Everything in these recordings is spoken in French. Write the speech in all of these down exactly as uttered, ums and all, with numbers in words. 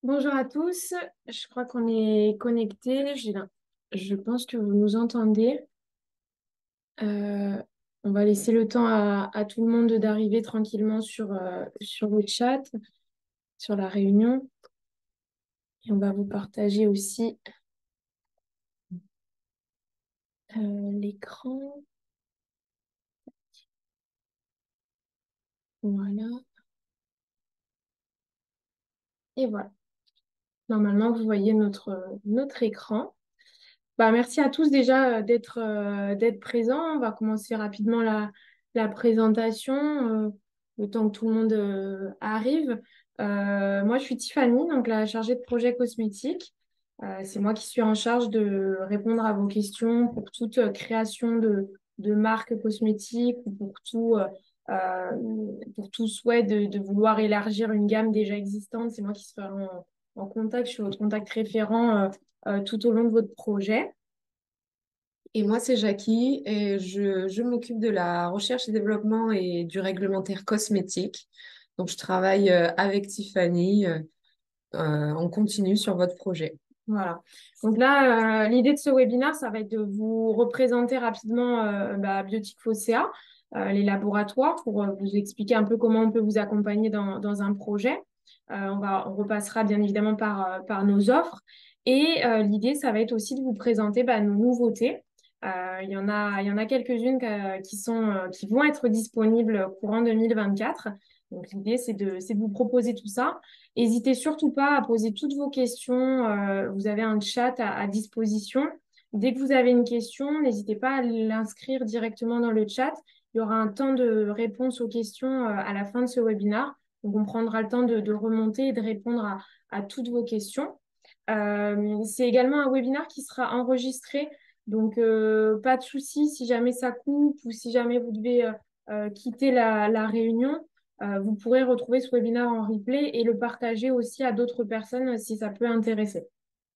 Bonjour à tous, je crois qu'on est connectés. J'ai l'im- Je pense que vous nous entendez. Euh, on va laisser le temps à, à tout le monde d'arriver tranquillement sur, euh, sur le chat, sur la réunion. Et on va vous partager aussi euh, l'écran. Voilà. Et voilà. Normalement, vous voyez notre, notre écran. Bah, merci à tous déjà euh, d'être euh, d'être présents. On va commencer rapidement la, la présentation, euh, le temps que tout le monde euh, arrive. Euh, moi, je suis Tiffany, donc la chargée de projet cosmétique. Euh, c'est moi qui suis en charge de répondre à vos questions pour toute euh, création de, de marques cosmétiques ou pour tout, euh, euh, pour tout souhait de, de vouloir élargir une gamme déjà existante. C'est moi qui serai en, en contact. Je suis votre contact référent euh, euh, tout au long de votre projet. Et moi, c'est Jackie et je, je m'occupe de la recherche et développement et du réglementaire cosmétique. Donc, je travaille euh, avec Tiffany euh, euh, en continu sur votre projet. Voilà. Donc là, euh, l'idée de ce webinaire, ça va être de vous représenter rapidement euh, bah, Biotique Phocéa, euh, les laboratoires, pour euh, vous expliquer un peu comment on peut vous accompagner dans, dans un projet. Euh, on va, on repassera bien évidemment par, euh, par nos offres. Et euh, l'idée, ça va être aussi de vous présenter bah, nos nouveautés. Euh, Il y en a, il y en a quelques-unes euh, qui sont, euh, qui vont être disponibles courant deux mille vingt-quatre. Donc l'idée, c'est de, c'est de vous proposer tout ça. N'hésitez surtout pas à poser toutes vos questions. Euh, vous avez un chat à, à disposition. Dès que vous avez une question, n'hésitez pas à l'inscrire directement dans le chat. Il y aura un temps de réponse aux questions euh, à la fin de ce webinaire. Donc, on prendra le temps de, de remonter et de répondre à, à toutes vos questions. Euh, c'est également un webinaire qui sera enregistré. Donc, euh, pas de souci si jamais ça coupe ou si jamais vous devez euh, euh, quitter la, la réunion. Euh, vous pourrez retrouver ce webinaire en replay et le partager aussi à d'autres personnes euh, si ça peut intéresser.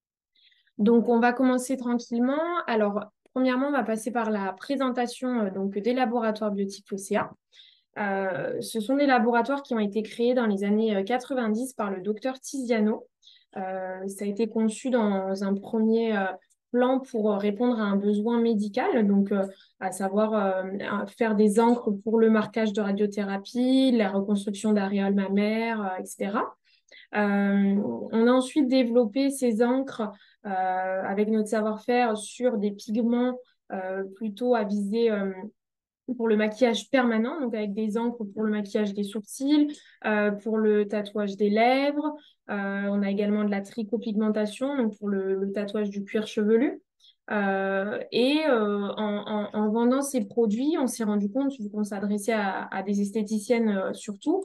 Donc, on va commencer tranquillement. Alors, premièrement, on va passer par la présentation euh, donc, des laboratoires biotiques Océa. Euh, ce sont des laboratoires qui ont été créés dans les années euh, quatre-vingt-dix par le docteur Tiziano. Euh, ça a été conçu dans un premier euh, plan pour euh, répondre à un besoin médical, donc euh, à savoir euh, faire des encres pour le marquage de radiothérapie, la reconstruction d'aréoles mammaires, euh, et cetera. Euh, on a ensuite développé ces encres euh, avec notre savoir-faire sur des pigments euh, plutôt à viser euh, pour le maquillage permanent, donc avec des encres pour le maquillage des sourcils, euh, pour le tatouage des lèvres. Euh, on a également de la trichopigmentation, donc pour le, le tatouage du cuir chevelu. Euh, et euh, en, en- en vendant ces produits, on s'est rendu compte, vu qu'on s'adressait à, à des esthéticiennes euh, surtout,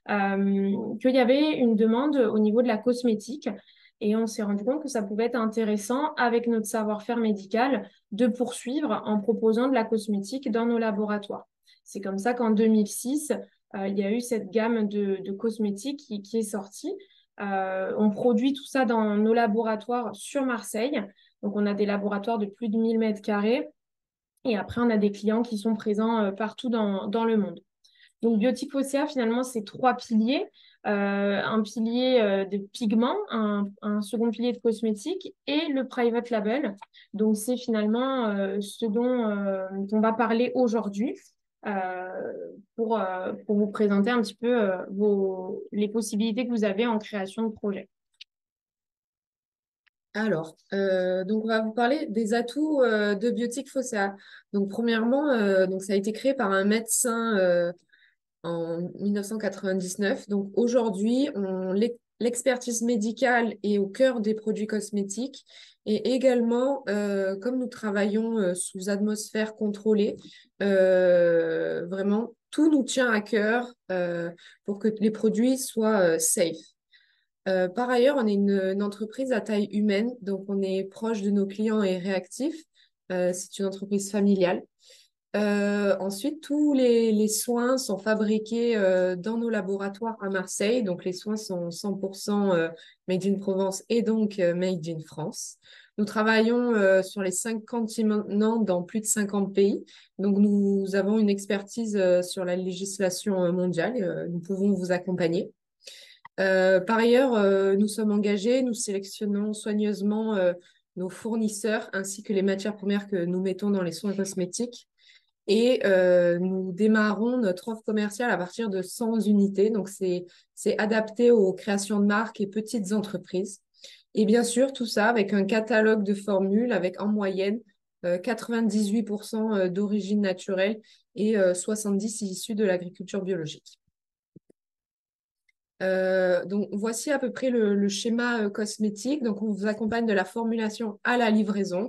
euh, qu'il y avait une demande au niveau de la cosmétique. Et on s'est rendu compte que ça pouvait être intéressant avec notre savoir-faire médical de poursuivre en proposant de la cosmétique dans nos laboratoires. C'est comme ça qu'en deux mille six, euh, il y a eu cette gamme de, de cosmétiques qui, qui est sortie. Euh, on produit tout ça dans nos laboratoires sur Marseille. Donc, on a des laboratoires de plus de mille mètres carrés. Et après, on a des clients qui sont présents euh, partout dans, dans le monde. Donc, Biotique Océa, finalement, c'est trois piliers. Euh, un pilier euh, de pigments, un, un second pilier de cosmétiques et le private label. Donc, c'est finalement euh, ce dont, euh, dont on va parler aujourd'hui euh, pour, euh, pour vous présenter un petit peu euh, vos, les possibilités que vous avez en création de projet. Alors, euh, donc on va vous parler des atouts euh, de Biotique Phocéa. Donc, premièrement, euh, donc ça a été créé par un médecin euh, en mille neuf cent quatre-vingt-dix-neuf. Donc aujourd'hui, on- l'e- l'expertise médicale est au cœur des produits cosmétiques et également, euh, comme nous travaillons euh, sous atmosphère contrôlée, euh, vraiment, tout nous tient à cœur euh, pour que les produits soient euh, safe. Euh, par ailleurs, on est une, une entreprise à taille humaine, donc on est proche de nos clients et réactif. Euh, c'est une entreprise familiale. Euh, ensuite, tous les, les soins sont fabriqués euh, dans nos laboratoires à Marseille. Donc, les soins sont cent pour cent euh, made in Provence et donc euh, made in France. Nous travaillons euh, sur les cinq continents dans plus de cinquante pays. Donc, nous avons une expertise euh, sur la législation euh, mondiale. Euh, nous pouvons vous accompagner. Euh, par ailleurs, euh, nous sommes engagés, nous sélectionnons soigneusement euh, nos fournisseurs ainsi que les matières premières que nous mettons dans les soins cosmétiques. Et euh, nous démarrons notre offre commerciale à partir de cent unités. Donc, c'est, c'est adapté aux créations de marques et petites entreprises. Et bien sûr, tout ça avec un catalogue de formules avec en moyenne euh, quatre-vingt-dix-huit pour cent euh, d'origine naturelle et euh, soixante-dix issus de l'agriculture biologique. Euh, donc, voici à peu près le, le schéma euh, cosmétique. Donc, on vous accompagne de la formulation à la livraison.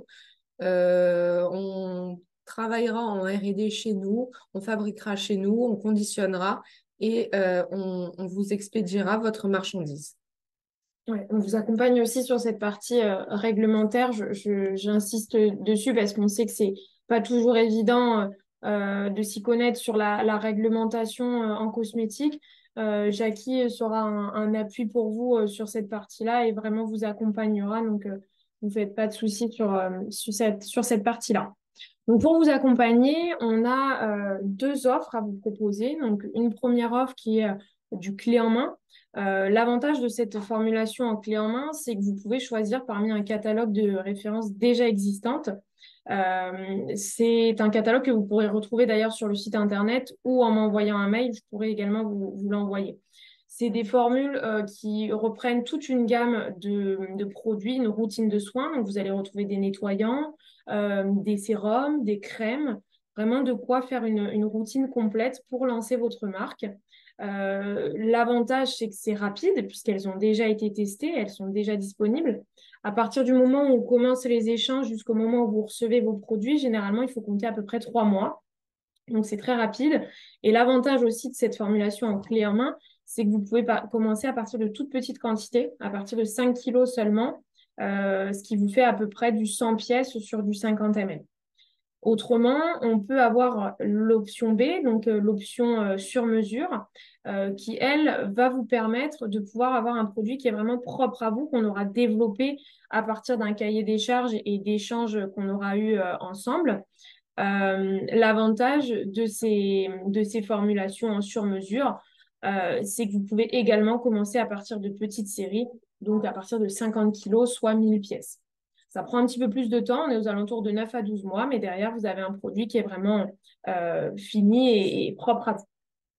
Euh, on travaillera en R et D chez nous, on fabriquera chez nous, on conditionnera et euh, on, on vous expédiera votre marchandise. Ouais, on vous accompagne aussi sur cette partie euh, réglementaire. Je, je- j'insiste dessus parce qu'on sait que c'est pas toujours évident euh, euh, de s'y connaître sur la, la réglementation euh, en cosmétique. Euh, Jackie sera un, un appui pour vous euh, sur cette partie-là et vraiment vous accompagnera. Donc, euh, vous faites pas de soucis sur, euh, sur cette, sur cette partie-là. Donc, pour vous accompagner, on a euh, deux offres à vous proposer. Donc, une première offre qui est euh, du clé en main. Euh, l'avantage de cette formulation en clé en main, c'est que vous pouvez choisir parmi un catalogue de références déjà existantes. Euh, c'est un catalogue que vous pourrez retrouver d'ailleurs sur le site internet ou en m'envoyant un mail, je pourrais également vous, vous l'envoyer. C'est des formules euh, qui reprennent toute une gamme de, de produits, une routine de soins. Donc, vous allez retrouver des nettoyants, euh, des sérums, des crèmes, vraiment de quoi faire une, une routine complète pour lancer votre marque. Euh, l'avantage, c'est que c'est rapide puisqu'elles ont déjà été testées, elles sont déjà disponibles. À partir du moment où on commence les échanges jusqu'au moment où vous recevez vos produits, généralement, il faut compter à peu près trois mois. Donc, c'est très rapide. Et l'avantage aussi de cette formulation en clé en main, c'est que vous pouvez commencer à partir de toutes petites quantités, à partir de cinq kilos seulement, euh, ce qui vous fait à peu près du cent pièces sur du cinquante millilitres. Autrement, on peut avoir l'option B, donc euh, l'option euh, sur mesure, euh, qui, elle, va vous permettre de pouvoir avoir un produit qui est vraiment propre à vous, qu'on aura développé à partir d'un cahier des charges et d'échanges qu'on aura eu euh, ensemble. Euh, l'avantage de ces, de ces formulations en sur-mesure, euh, c'est que vous pouvez également commencer à partir de petites séries, donc à partir de cinquante kilos, soit mille pièces. Ça prend un petit peu plus de temps, on est aux alentours de neuf à douze mois, mais derrière, vous avez un produit qui est vraiment euh, fini et, et propre à vous.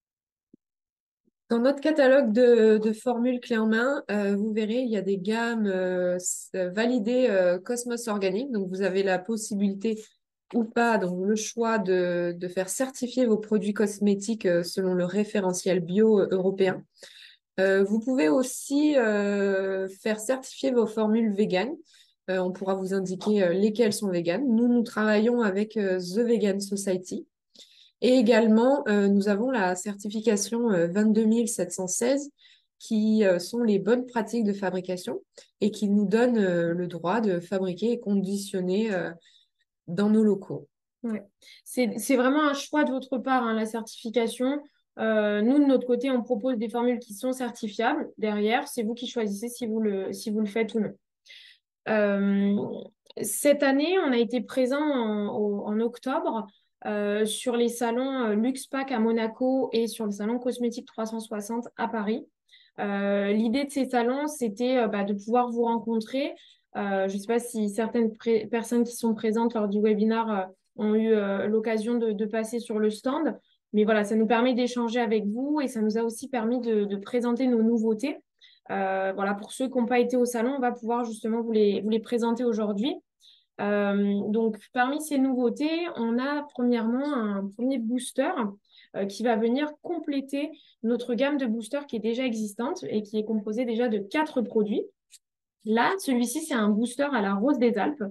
Dans notre catalogue de, de formules clés en main, euh, vous verrez, il y a des gammes euh, s- euh, validées euh, Cosmos Organique. Donc, vous avez la possibilité ou pas, donc le choix de, de faire certifier vos produits cosmétiques euh, selon le référentiel bio euh, européen. Euh, vous pouvez aussi euh, faire certifier vos formules véganes. Euh, on pourra vous indiquer euh, lesquelles sont véganes. Nous, nous travaillons avec euh, The Vegan Society. Et également, euh, nous avons la certification euh, vingt-deux mille sept cent seize qui euh, sont les bonnes pratiques de fabrication et qui nous donnent euh, le droit de fabriquer et conditionner euh, dans nos locaux. Ouais. C'est, c'est vraiment un choix de votre part, hein, la certification. Euh, nous, de notre côté, on propose des formules qui sont certifiables. Derrière, c'est vous qui choisissez si vous le, si vous le faites ou non. Euh, Cette année, on a été présent en, au- en octobre euh, sur les salons euh, LuxPack à Monaco et sur le salon Cosmétique trois cent soixante à Paris. Euh, l'idée de ces salons, c'était euh, bah, de pouvoir vous rencontrer. Euh, je ne sais pas si certaines pré- personnes qui sont présentes lors du webinaire euh, ont eu euh, l'occasion de, de passer sur le stand. Mais voilà, ça nous permet d'échanger avec vous et ça nous a aussi permis de, de présenter nos nouveautés. Euh, voilà, pour ceux qui n'ont pas été au salon, on va pouvoir justement vous les, vous les présenter aujourd'hui. Euh, donc, parmi ces nouveautés, on a premièrement un premier booster euh, qui va venir compléter notre gamme de boosters qui est déjà existante et qui est composée déjà de quatre produits. Là, celui-ci, c'est un booster à la rose des Alpes.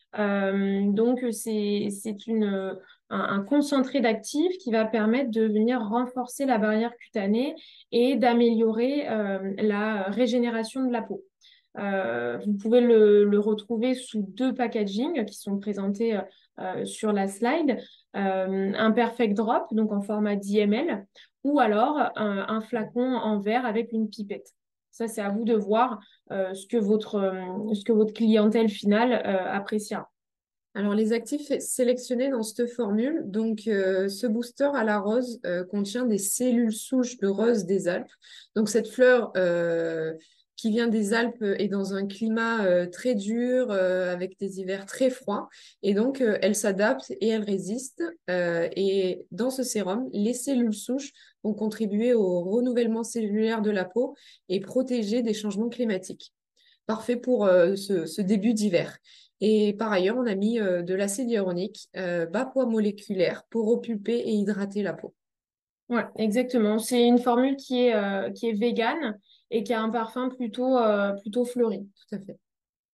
Euh, donc, c'est, c'est une, un, un concentré d'actifs qui va permettre de venir renforcer la barrière cutanée et d'améliorer euh, la régénération de la peau. Euh, vous pouvez le, le retrouver sous deux packagings qui sont présentés euh, euh, sur la slide. Euh, un Perfect Drop, donc en format dix millilitres, ou alors un, un flacon en verre avec une pipette. Ça, c'est à vous de voir euh, ce que votre, euh, ce que votre clientèle finale euh, appréciera. Alors, les actifs sélectionnés dans cette formule, donc euh, ce booster à la rose euh, contient des cellules souches de rose des Alpes. Donc, cette fleur euh, qui vient des Alpes est dans un climat euh, très dur, euh, avec des hivers très froids. Et donc, euh, elle s'adapte et elle résiste. Euh, et dans ce sérum, les cellules souches vont contribuer au renouvellement cellulaire de la peau et protéger des changements climatiques. Parfait pour euh, ce, ce début d'hiver. Et par ailleurs, on a mis euh, de l'acide hyaluronique, euh, bas poids moléculaire pour repulper et hydrater la peau. Ouais, exactement. C'est une formule qui est, euh, qui est végane et qui a un parfum plutôt, euh, plutôt fleuri. Tout à fait.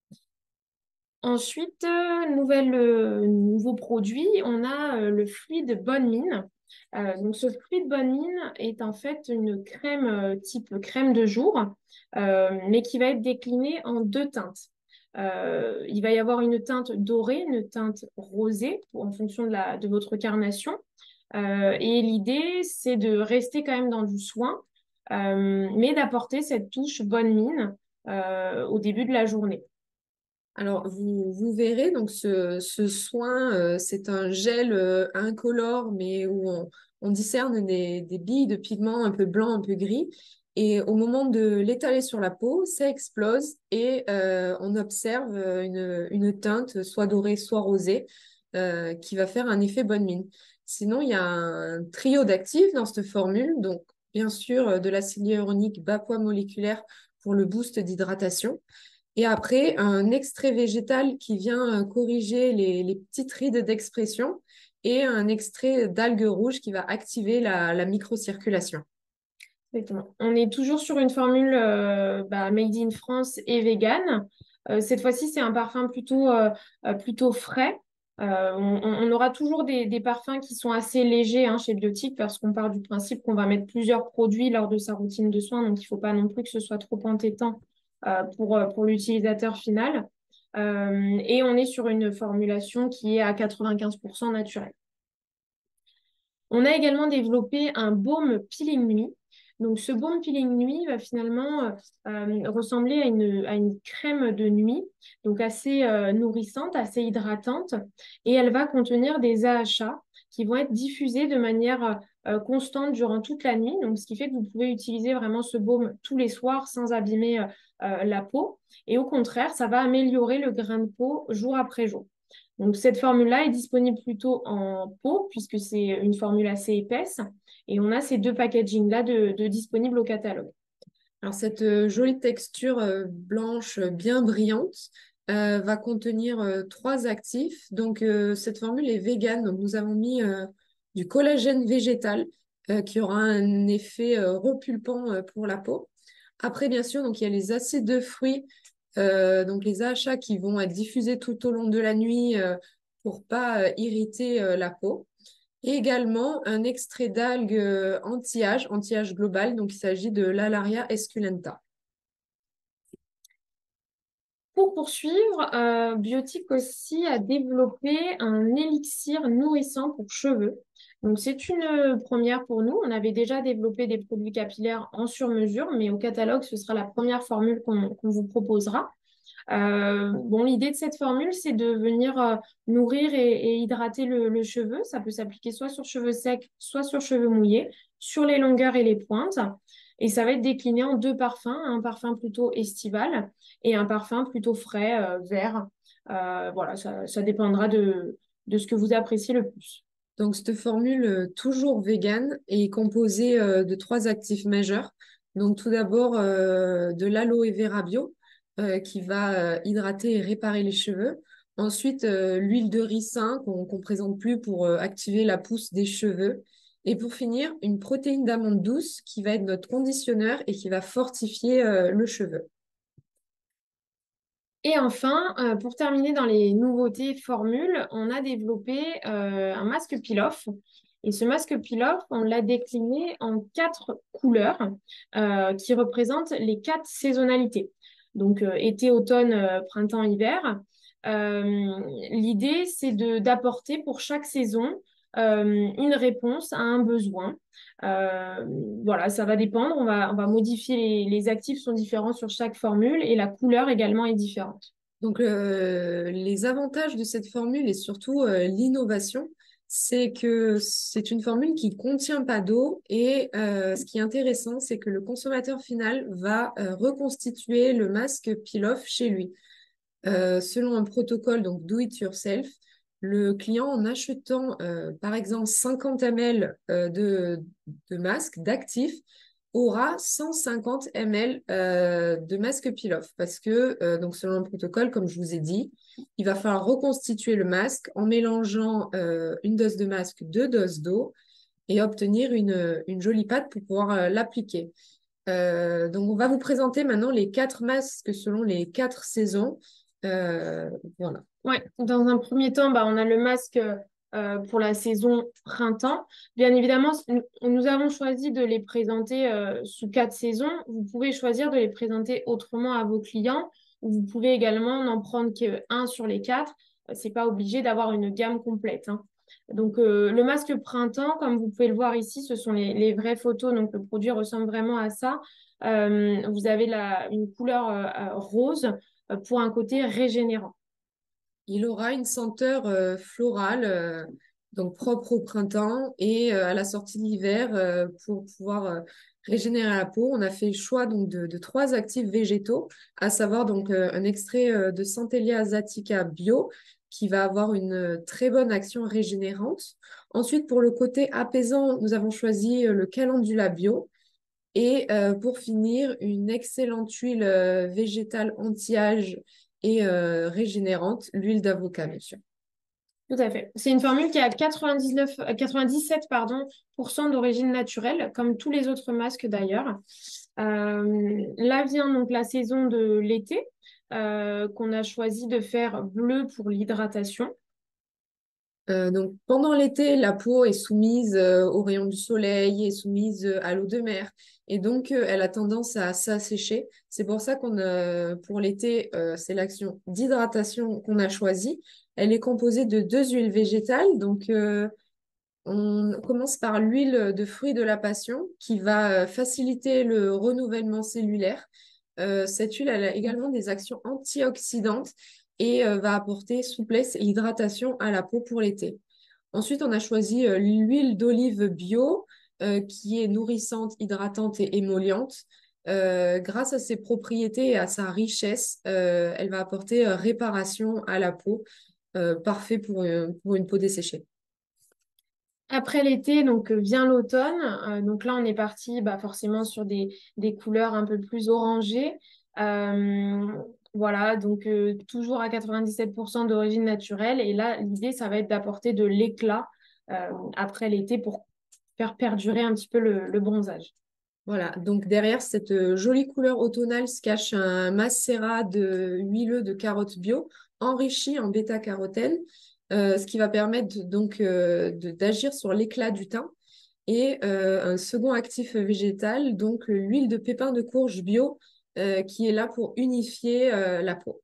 Ensuite, euh, nouvelle, euh, nouveau produit, on a euh, le fluide Bonne Mine. Euh, donc, ce fluide Bonne Mine est en fait une crème euh, type crème de jour, euh, mais qui va être déclinée en deux teintes. Euh, il va y avoir une teinte dorée, une teinte rosée en fonction de, la, de votre carnation. Euh, et l'idée, c'est de rester quand même dans du soin, euh, mais d'apporter cette touche Bonne Mine euh, au début de la journée. Alors, vous, vous verrez, donc ce, ce soin, euh, c'est un gel euh, incolore, mais où on, on discerne des, des billes de pigments un peu blancs, un peu gris. Et au moment de l'étaler sur la peau, ça explose et euh, on observe euh, une, une teinte, soit dorée, soit rosée, euh, qui va faire un effet bonne mine. Sinon, il y a un trio d'actifs dans cette formule. Donc, bien sûr, euh, de l'acide hyaluronique bas poids moléculaire pour le boost d'hydratation. Et après, un extrait végétal qui vient euh, corriger les, les petites rides d'expression et un extrait d'algues rouges qui va activer la, la microcirculation. Exactement. On est toujours sur une formule euh, bah, made in France et vegan. Euh, cette fois-ci, c'est un parfum plutôt, euh, euh, plutôt frais. Euh, on, on aura toujours des, des parfums qui sont assez légers hein, chez Biotique parce qu'on part du principe qu'on va mettre plusieurs produits lors de sa routine de soins. Donc, il ne faut pas non plus que ce soit trop entêtant euh, pour, euh, pour l'utilisateur final. Euh, et on est sur une formulation qui est à quatre-vingt-quinze pour cent naturelle. On a également développé un baume peeling nuit. Donc, ce baume peeling nuit va finalement euh, euh, ressembler à une, à une crème de nuit, donc assez euh, nourrissante, assez hydratante, et elle va contenir des A H A qui vont être diffusés de manière euh, constante durant toute la nuit. Donc, ce qui fait que vous pouvez utiliser vraiment ce baume tous les soirs sans abîmer euh, euh, la peau. Et au contraire, ça va améliorer le grain de peau jour après jour. Donc, cette formule-là est disponible plutôt en pot, puisque c'est une formule assez épaisse. Et on a ces deux packagings-là de, de disponibles au catalogue. Alors, cette euh, jolie texture euh, blanche euh, bien brillante euh, va contenir euh, trois actifs. Donc, euh, cette formule est végane. Donc, nous avons mis euh, du collagène végétal euh, qui aura un effet euh, repulpant euh, pour la peau. Après, bien sûr, donc, il y a les acides de fruits, euh, donc les A H A qui vont être diffusés tout au long de la nuit euh, pour pas euh, irriter euh, la peau. Et également un extrait d'algues euh, anti-âge, anti-âge global. Donc, il s'agit de l'Alaria esculenta. Pour poursuivre, euh, Biotique aussi a développé un élixir nourrissant pour cheveux. Donc, c'est une première pour nous. On avait déjà développé des produits capillaires en sur-mesure, mais au catalogue, ce sera la première formule qu'on qu'on vous proposera. Euh, bon, l'idée de cette formule, c'est de venir euh, nourrir et, et hydrater le, le cheveu. Ça peut s'appliquer soit sur cheveux secs, soit sur cheveux mouillés, sur les longueurs et les pointes. Et ça va être décliné en deux parfums, un parfum plutôt estival et un parfum plutôt frais, euh, vert. Euh, voilà, ça, ça dépendra de, de ce que vous appréciez le plus. Donc, cette formule, euh, toujours végane, est composée euh, de trois actifs majeurs. Donc, tout d'abord, euh, de l'aloe vera bio, euh, qui va euh, hydrater et réparer les cheveux. Ensuite, euh, l'huile de ricin, qu'on qu'on présente plus pour euh, activer la pousse des cheveux. Et pour finir, une protéine d'amande douce, qui va être notre conditionneur et qui va fortifier euh, le cheveu. Et enfin, euh, pour terminer dans les nouveautés formules, on a développé euh, un masque peel-off. Et ce masque peel-off, on l'a décliné en quatre couleurs euh, qui représentent les quatre saisonnalités. Donc euh, été, automne, euh, printemps, hiver. Euh, L'idée, c'est de d'apporter pour chaque saison euh, une réponse à un besoin. Euh, voilà, ça va dépendre. On va, on va modifier les, les actifs sont différents sur chaque formule et la couleur également est différente. Donc, euh, les avantages de cette formule et surtout euh, l'innovation, c'est que c'est une formule qui contient pas d'eau et euh, ce qui est intéressant, c'est que le consommateur final va euh, reconstituer le masque peel-off chez lui. Euh, selon un protocole, donc do it yourself, le client, en achetant euh, par exemple cinquante millilitres euh, de, de masque, d'actif, aura cent cinquante millilitres euh, de masque peel-off. Parce que, euh, donc selon le protocole, comme je vous ai dit, il va falloir reconstituer le masque en mélangeant euh, une dose de masque, deux doses d'eau et obtenir une, une jolie pâte pour pouvoir euh, l'appliquer. Euh, donc, on va vous présenter maintenant les quatre masques selon les quatre saisons. Euh, voilà. Ouais, dans un premier temps, bah, on a le masque euh, pour la saison printemps. Bien évidemment, nous nous avons choisi de les présenter euh, sous quatre saisons. Vous pouvez choisir de les présenter autrement à vos clients. Ou vous pouvez également n'en prendre qu'un sur les quatre. Euh, C'est pas obligé d'avoir une gamme complète, hein. Donc, euh, le masque printemps, comme vous pouvez le voir ici, ce sont les, les vraies photos. Donc, le produit ressemble vraiment à ça. Euh, vous avez la, une couleur euh, euh, rose euh, pour un côté régénérant. Il aura une senteur euh, florale, euh, donc propre au printemps et euh, à la sortie de l'hiver euh, pour pouvoir euh, régénérer la peau. On a fait le choix donc de, de trois actifs végétaux, à savoir donc euh, un extrait euh, de Centellia asiatica bio qui va avoir une euh, très bonne action régénérante. Ensuite, pour le côté apaisant, nous avons choisi euh, le calendula bio. Et euh, pour finir, une excellente huile euh, végétale anti-âge et euh, régénérante, l'huile d'avocat, bien sûr. Tout à fait. C'est une formule qui a quatre-vingt-dix-neuf, euh, quatre-vingt-dix-sept pardon, pour cent d'origine naturelle, comme tous les autres masques d'ailleurs. Euh, là vient donc la saison de l'été, euh, qu'on a choisi de faire bleu pour l'hydratation. Euh, donc, pendant l'été, la peau est soumise euh, aux rayons du soleil, est soumise euh, à l'eau de mer. Et donc, euh, elle a tendance à s'assécher. C'est pour ça qu'on a, pour l'été, euh, c'est l'action d'hydratation qu'on a choisie. Elle est composée de deux huiles végétales. Donc, euh, on commence par l'huile de fruits de la passion qui va euh, faciliter le renouvellement cellulaire. Euh, cette huile, elle a également des actions antioxydantes et euh, va apporter souplesse et hydratation à la peau pour l'été. Ensuite, on a choisi euh, l'huile d'olive bio euh, qui est nourrissante, hydratante et émolliente. Euh, grâce à ses propriétés et à sa richesse, euh, elle va apporter euh, réparation à la peau, euh, parfait pour, euh, pour une peau desséchée. Après l'été, donc euh, vient l'automne. Euh, donc là, on est parti bah, forcément sur des, des couleurs un peu plus orangées. Euh, voilà, donc euh, toujours à quatre-vingt-dix-sept pour cent d'origine naturelle. Et là, l'idée, ça va être d'apporter de l'éclat euh, après l'été pour faire perdurer un petit peu le, le bronzage. Voilà, donc derrière cette euh, jolie couleur automnale se cache un macérat de huileux de carottes bio enrichi en bêta-carotène, euh, ce qui va permettre donc euh, de- d'agir sur l'éclat du teint. Et euh, un second actif végétal, donc euh, l'huile de pépins de courge bio, euh, qui est là pour unifier euh, la peau.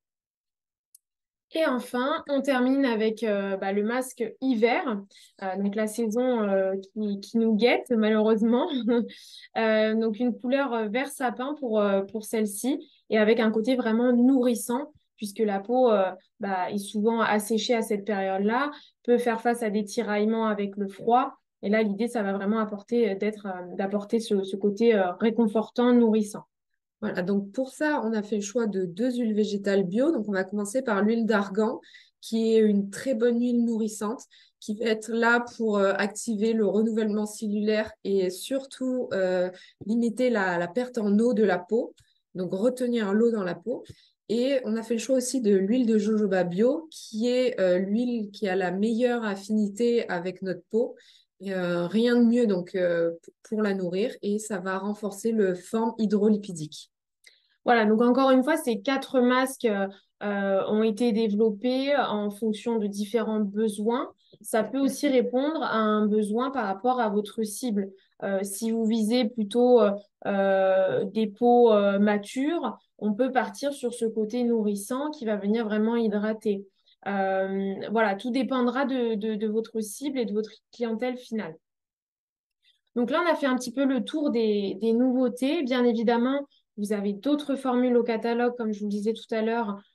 Et enfin, on termine avec euh, bah, le masque hiver, euh, donc la saison euh, qui, qui nous guette malheureusement. Euh, donc une couleur euh, vert sapin pour, euh, pour celle-ci et avec un côté vraiment nourrissant puisque la peau euh, bah, est souvent asséchée à cette période-là, peut faire face à des tiraillements avec le froid. Et là, l'idée, ça va vraiment apporter euh, d'être, euh, d'apporter ce, ce côté euh, réconfortant, nourrissant. Voilà, donc pour ça, on a fait le choix de deux huiles végétales bio. Donc on va commencer par l'huile d'argan, qui est une très bonne huile nourrissante, qui va être là pour euh, activer le renouvellement cellulaire et surtout euh, limiter la, la perte en eau de la peau, donc retenir l'eau dans la peau. Et on a fait le choix aussi de l'huile de jojoba bio, qui est euh, l'huile qui a la meilleure affinité avec notre peau. Et, euh, rien de mieux donc euh, pour la nourrir et ça va renforcer le forme hydrolipidique. Voilà, donc encore une fois, ces quatre masques euh, euh, ont été développés en fonction de différents besoins. Ça peut aussi répondre à un besoin par rapport à votre cible. Euh, si vous visez plutôt euh, euh, des peaux euh, matures, on peut partir sur ce côté nourrissant qui va venir vraiment hydrater. Euh, voilà, tout dépendra de, de, de votre cible et de votre clientèle finale. Donc là, on a fait un petit peu le tour des, des nouveautés. Bien évidemment, vous avez d'autres formules au catalogue, comme je vous le disais tout à l'heure,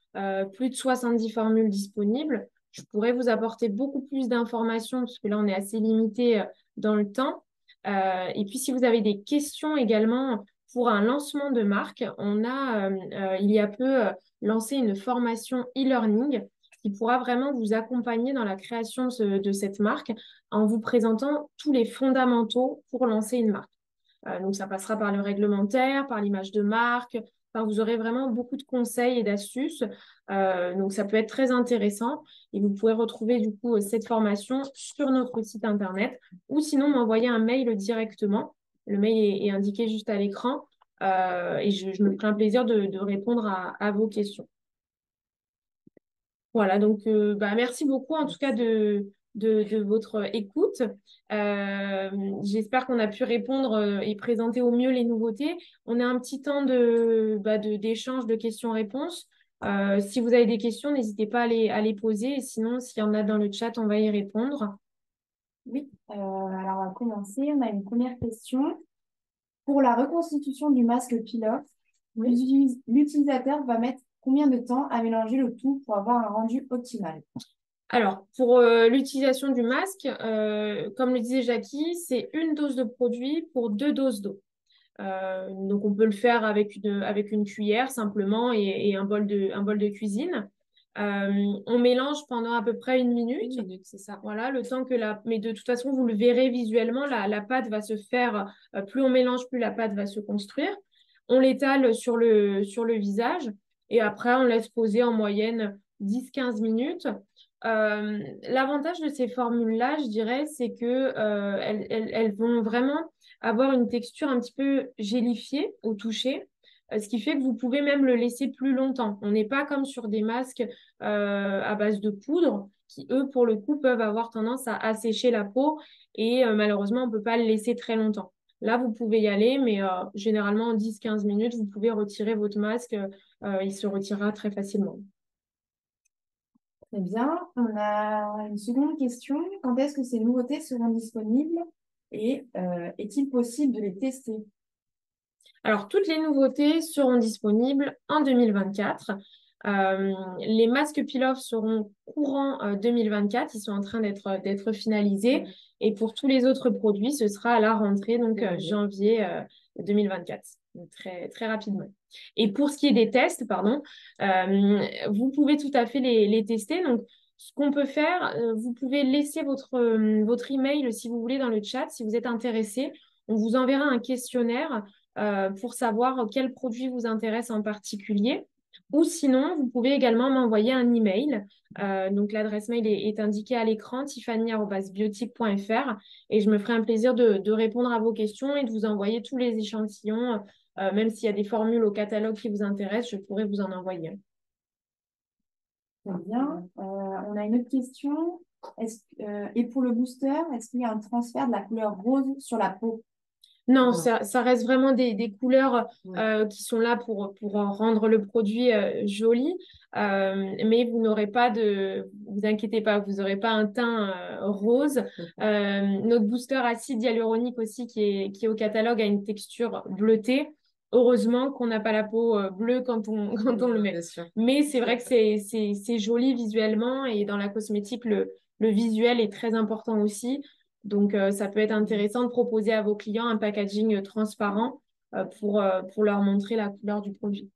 euh, plus de soixante-dix formules disponibles. Je pourrais vous apporter beaucoup plus d'informations parce que là, on est assez limité euh, dans le temps. Euh, et puis, si vous avez des questions également pour un lancement de marque, on a, euh, euh, il y a peu, euh, lancé une formation e-learning qui pourra vraiment vous accompagner dans la création de, ce- de cette marque en vous présentant tous les fondamentaux pour lancer une marque. Euh, donc, ça passera par le réglementaire, par l'image de marque. Enfin, vous aurez vraiment beaucoup de conseils et d'astuces. Euh, donc, ça peut être très intéressant. Et vous pouvez retrouver du coup cette formation sur notre site internet ou sinon m'envoyer un mail directement. Le mail est, est indiqué juste à l'écran. Euh, et je, je me ferai un plaisir de, de répondre à, à vos questions. Voilà, donc euh, bah, merci beaucoup en tout cas de, de, de votre écoute. Euh, j'espère qu'on a pu répondre euh, et présenter au mieux les nouveautés. On a un petit temps de, bah, de, d'échange de questions-réponses. Euh, si vous avez des questions, n'hésitez pas à les, à les poser. Et sinon, s'il y en a dans le chat, on va y répondre. Oui, euh, alors on va commencer. On a une première question. Pour la reconstitution du masque peel-off, Oui. l'utilis- l'utilisateur va mettre combien de temps à mélanger le tout pour avoir un rendu optimal? Alors, pour euh, l'utilisation du masque, euh, comme le disait Jackie, c'est une dose de produit pour deux doses d'eau. Euh, donc, on peut le faire avec une, avec une cuillère simplement et, et un bol de, un bol de cuisine. Euh, on mélange pendant à peu près une minute. Une minute, c'est ça. Voilà, le temps que la... Mais de toute façon, vous le verrez visuellement, la, la pâte va se faire... euh, plus on mélange, plus la pâte va se construire. On l'étale sur le, sur le visage et après, on laisse poser en moyenne dix quinze minutes. Euh, l'avantage de ces formules-là, je dirais, c'est que euh, elles, elles, elles vont vraiment avoir une texture un petit peu gélifiée au toucher, euh, ce qui fait que vous pouvez même le laisser plus longtemps. On n'est pas comme sur des masques euh, à base de poudre qui, eux, pour le coup, peuvent avoir tendance à assécher la peau et euh, malheureusement, on ne peut pas le laisser très longtemps. Là, vous pouvez y aller, mais euh, généralement, en dix quinze minutes, vous pouvez retirer votre masque. Euh, il se retirera très facilement. Très bien. On a une seconde question. Quand est-ce que ces nouveautés seront disponibles et euh, est-il possible de les tester? Alors, toutes les nouveautés seront disponibles en deux mille vingt-quatre. Euh, les masques peel-off seront courant euh, deux mille vingt-quatre. Ils sont en train d'être d'être finalisés. Et pour tous les autres produits, ce sera à la rentrée, donc euh, janvier euh, deux mille vingt-quatre. Donc, très, très rapidement. Et pour ce qui est des tests, pardon, euh, vous pouvez tout à fait les, les tester. Donc, ce qu'on peut faire, euh, vous pouvez laisser votre, euh, votre email, si vous voulez, dans le chat, si vous êtes intéressé. On vous enverra un questionnaire euh, pour savoir quel produit vous intéresse en particulier. Ou sinon, vous pouvez également m'envoyer un email. Euh, donc, l'adresse mail est, est indiquée à l'écran, tiffany arobase biotique point f r. Et je me ferai un plaisir de, de répondre à vos questions et de vous envoyer tous les échantillons. Euh, même s'il y a des formules au catalogue qui vous intéressent, je pourrais vous en envoyer. Très bien. Euh, on a une autre question. Est-ce, euh, et pour le booster, est-ce qu'il y a un transfert de la couleur rose sur la peau? Non, Non. ça, ça reste vraiment des, des couleurs Ouais. euh, qui sont là pour, pour rendre le produit euh, joli. Euh, mais vous n'aurez pas de... Vous inquiétez pas, vous n'aurez pas un teint euh, rose. Euh, notre booster acide hyaluronique aussi, qui est, qui est au catalogue, a une texture bleutée. Heureusement qu'on n'a pas la peau euh, bleue quand on, quand on le met. Bien sûr. Mais c'est vrai que c'est, c'est, c'est joli visuellement et dans la cosmétique, le, le visuel est très important aussi. Donc, euh, ça peut être intéressant de proposer à vos clients un packaging transparent euh, pour, euh, pour leur montrer la couleur du produit.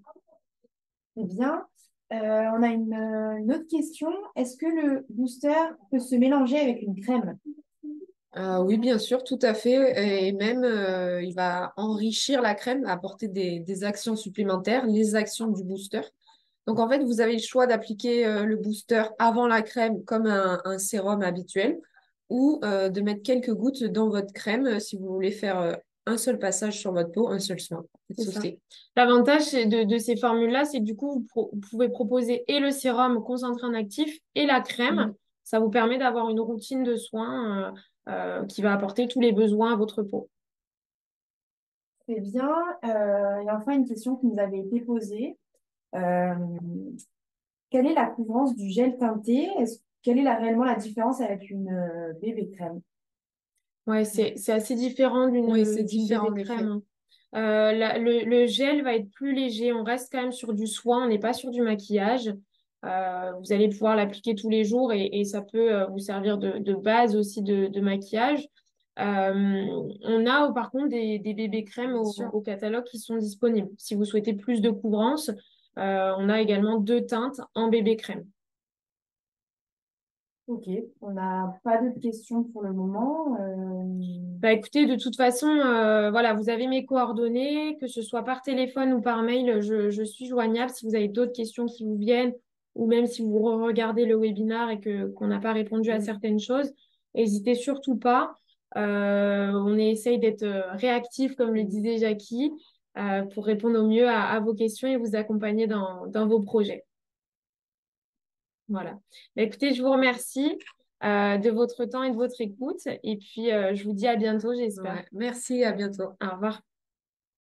Très bien. Euh, on a une, euh, une autre question. Est-ce que le booster peut se mélanger avec une crème? Euh, oui, bien sûr, tout à fait. Et même, euh, il va enrichir la crème, apporter des, des actions supplémentaires, les actions du booster. Donc, en fait, vous avez le choix d'appliquer euh, le booster avant la crème comme un, un sérum habituel ou euh, de mettre quelques gouttes dans votre crème euh, si vous voulez faire euh, un seul passage sur votre peau, un seul soin. C'est ça. L'avantage de, de ces formules-là, c'est que du coup, vous, pro- vous pouvez proposer et le sérum concentré en actif et la crème. Mhm. Ça vous permet d'avoir une routine de soins euh, euh, qui va apporter tous les besoins à votre peau. Très bien. Euh, et enfin, une question qui nous avait été posée. Euh, quelle est la couvrance du gel teinté? Est-ce, quelle est la- réellement la différence avec une euh, bébé crème? Ouais, c'est, c'est assez différent Oui, c'est d'une, d'une différent bébé en effet. crème, hein. Euh, la- le, le gel va être plus léger. On reste quand même sur du soin, on n'est pas sur du maquillage. Euh, vous allez pouvoir l'appliquer tous les jours et, et ça peut euh, vous servir de, de base aussi de, de maquillage. Euh, on a oh, par contre des, des bébés crèmes Bien au, sûr. au catalogue qui sont disponibles. Si vous souhaitez plus de couvrance, euh, on a également deux teintes en bébé crème. Ok, on n'a pas d'autres questions pour le moment. Euh, Bah écoutez, de toute façon, euh, voilà, vous avez mes coordonnées, que ce soit par téléphone ou par mail, je, je suis joignable si vous avez d'autres questions qui vous viennent, ou même si vous regardez le webinaire et que qu'on n'a pas répondu à certaines choses, n'hésitez surtout pas. Euh, on essaye d'être euh, réactif, comme le disait Jackie, euh, pour répondre au mieux à, à vos questions et vous accompagner dans, dans vos projets. Voilà. Bah, écoutez, je vous remercie euh, de votre temps et de votre écoute. Et puis, euh, je vous dis à bientôt, j'espère. Ouais. Merci, à bientôt. Au revoir.